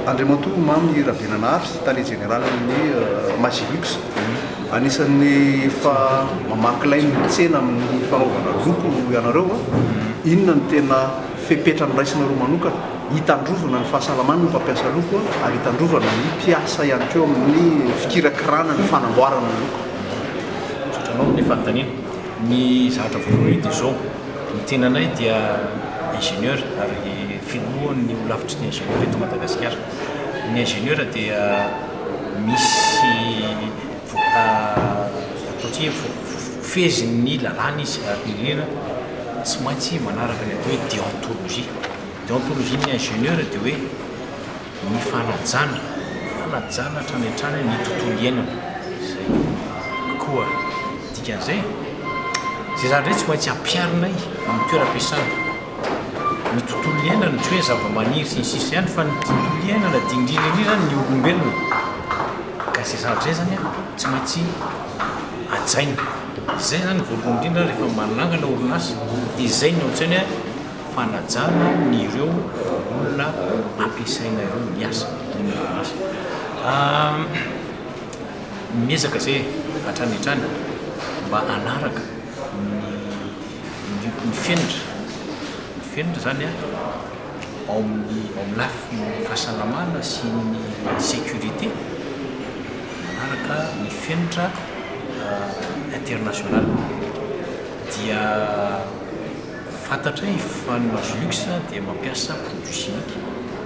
Andriamatoa mamy Rabenanary tale généralin'ny Magilux anisan'ny fa mamankilay ny tsena amin'ny fanaovana loko ianareo inona ny tena fepetra miraisina roa manokana hitandrovana ny fahasalamana ny mpampiasa loko ary hitandrovana ny mpiasa ihany keo amin'ny fikirakirana ny fanamboarana ny loko. Satranao ny fanontaniana ny zavatra voalohany dia zao ny tenanay dia ingénieur ary filohan'ny lavitry ny ingénieur eto Madagasikara. Ny ingénieur dia misy atao fezin'ny lalàna izy ary indrindra tsy maintsy manaraka ny atao hoe déontologie. Déontologie ny ingénieur dia hoe ny fanajana hatrany hatrany ny tontolo iainana. Zay koa dikan'izay zay zany ndray tsy maintsy ampiarinay amin'ny toeram-piasana ny tontolo iainana tsy hoe zava-maniry sy ny sisa ihany fa ny tontolo iainana dia indrindra ny olombelona ka zay zavatra zay zany tsy maintsy ajaina. Zay zany voalohany indrindra rehefa manangana orinasa dia zay ny antsainy fanajana ny ireo olona ampiasaina ireo miasa ny orinasa. Miezaka zay hatrany hatrany mba anaraka ny fiainatra zany ao amin'ny lafiny fahasalamana sy ny sécurité manaraka ny fiainatra international dia fantatra fa ny Magilux dia mampiasa produit chimique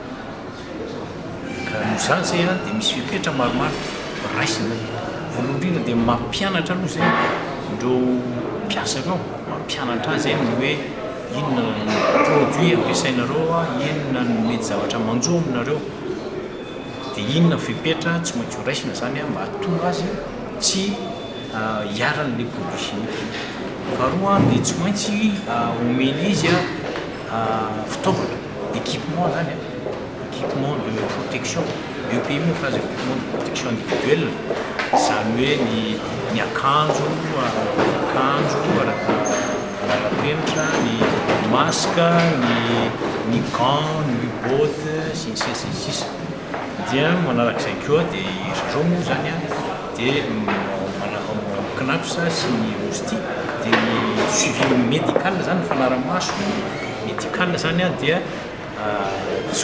ka noho izany zay dia misy fepetra maromaro raisina. Voalohany indrindra dia mampianatra aloha zay ndreo mpiasa ireo mampianatra zay ny hoe inona ny produit ampiasainareo inona ny mety zavatra manjo aminareo dia inona fepetra tsy maintsy ho raisina zany mba hahatonga azy tsy hiaran'le produit chimique. Faharoa dia tsy maintsy omena izy fitaovana équipement zany équipement de protection EPI fa équipement de protection individuelle zany hoe ny akanjo penitra ny masque ny gant ny botte sy ny sisa dia manarak'izay koa dia ireo moa zany dia knapsa sy ny hostie dia ny suivi médical zany fanaramaso médical zany dia tsy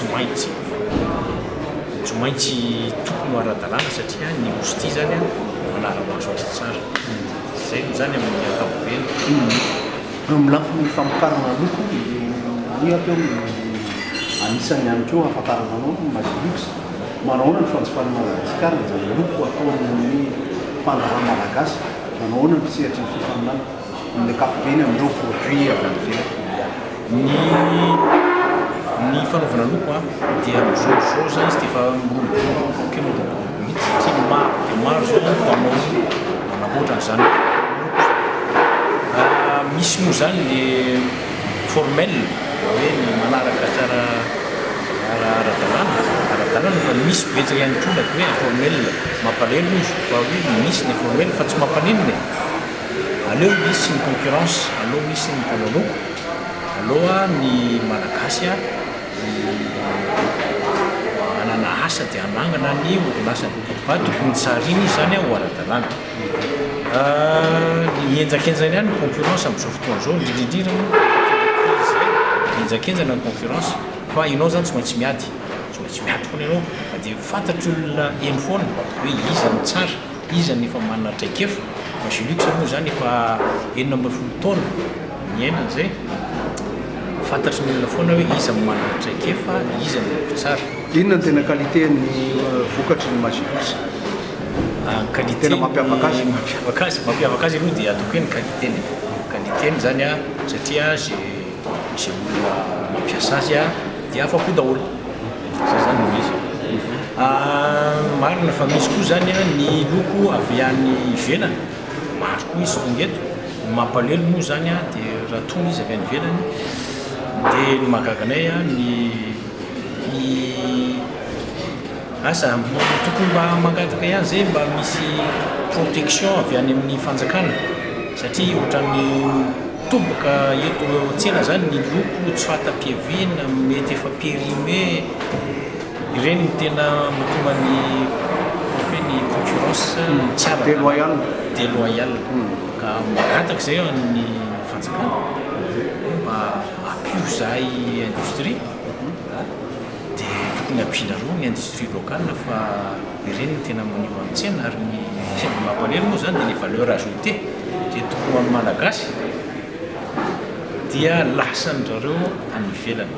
maintsy tokony ho ara-dalàna satria ny hostie zany manaramaso azy tsara. Zay zany amin'ny ankapobeny. Amin'ny lafiny famokarana loko ihako anisany ihany koa ahafantarana anao ny Magilux manahoana ny fanjifana Madagasikara izany loko ataon'ny mpandrahana malagasy manahoana ny mpisehatra ny fifaninana amin'ny ankapobeny amin'ireo produit avy any ivelany. Ny fanaovana loko dia amin'izao zany izy dia efa miroboroboka mihitsy dia maro zao manamboatra an'izany loko. Misy moa zany le formel hoe ny manaraka tsara ara-dalàna fa misy betsaka ihany koa hoe formel mampalahelo izy fa hoe misy ny formel fa tsy mampanenony. Aleo misy ny concurrence, aleo misy ny mpanao loko, aloha ny malagasy anana asa dia anangana ny orinasa fa tokony tsarina izy zany ho ara-dalàna. Ny enjakenjana ihany ny concurrence amin'izao fotoana izao indrindrindrindra enjakenjana ny concurrence fa ianao zany tsy maintsy miady foana ianao dia fantatry olona eny foana hoe iza ny tsara iza ny efa manana traikefa. Magilux moa zany efa 40 taona miaina zay fantatry ny olona foana hoe iza manana traikefa iza ny loko tsara. Inona ny tena qualité ny vokatry ny Magilux? Qualité mampiavaka azy aloha dia ataoko hoe ny qualitény zany satria zay olona mampiasa azy dia afa-po daholo zay zany no izy. Marina fa misy koa zany ny loko avy any ivelany maro koa izy tonga eto mampalahelo moa zany dia raha tonga izy avy any ivelany dia ny mahagaganay asa tokony mba mangataka ihany zay mba misy protection avy any amin'ny fanjakana satria ohatran'ny toboka eto tsena zany ny loko tsy fata-piavina mety efa périmé ireny tena mahatonga ny concurrence tsara déloyal ka magataka zay ny fanjakana mba apio zahay industrie dia tokony ampina roa ny industrie locale fa ireny tena manivo an-tsena ary ny mampalelo moa zany dia ny valeur ajoutée dia tokony amin'ny malagasy dia lasany zareo any ivelany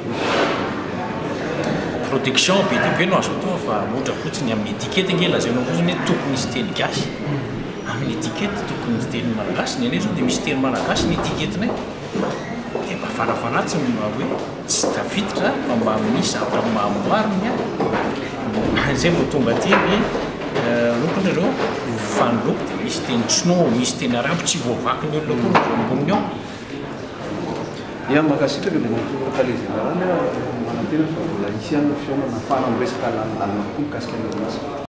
protection be dia be no azo atao fa ohatra fotsiny amin'ny étiquette nge lazainao fotsiny hoe tokony misy teny gasy amin'ny étiquette tokony misy teny malagasy ny anay zao dia misy teny malagasy ny étiquettenay dia mba farafaratsy hoe tsy tafiditra fa mba misy zavatra mahamboariny zay vao tonga aty ny lokony reo fanoloko dia misy teny sinoa misy teny arabo tsy voavaky ny olona koa amboniny ao ia makasitraka dia mampifokalezy-darany manantena fa vola isy any fiainana afara miresaka lalina koa mikasika ny orinasa